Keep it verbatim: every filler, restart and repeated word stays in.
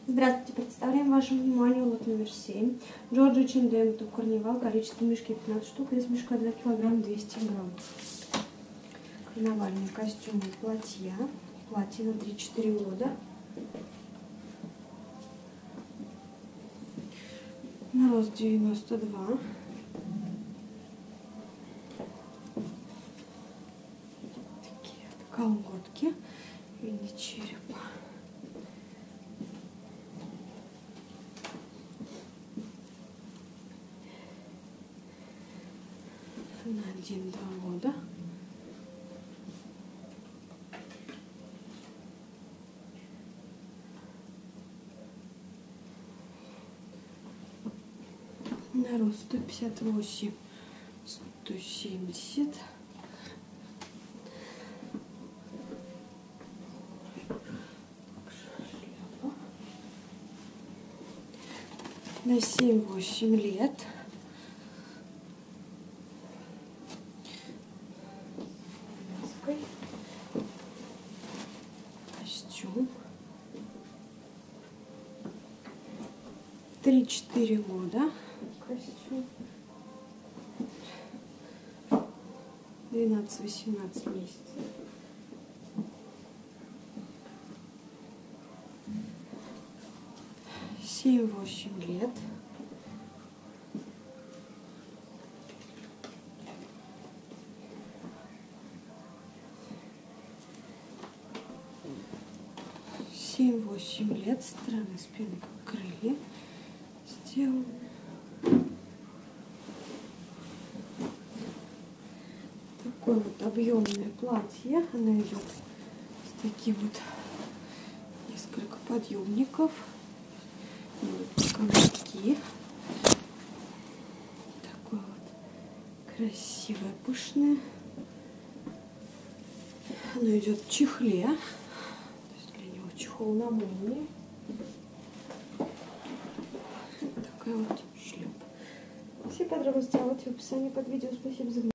Здравствуйте, представляем вашему вниманию лот номер семь. Джорджо эйч энд эм Топ Карнивал. Количество мешки пятнадцать штук. Вес мешка два килограмма двести грамм. Карнавальные костюмы, платья. Платье на три-четыре года. На рост девяносто два. Такие вот колготки в виде черепа. На один-два года. На рост сто пятьдесят восемь — сто семьдесят. На семь-восемь лет. Костюм. три-четыре года. Костюм. двенадцать-восемнадцать месяцев. семь-восемь лет. семь-восемь лет. Стороны спины как крылья сделаны. Такое вот объемное платье. Оно идет с таким вот несколько подъемников. Каблуки. Такое вот красивое, пышное. Оно идет в чехле. То есть для него чехол на молнии. Такая вот шлюпка. Все подробности в описании под видео. Спасибо за внимание.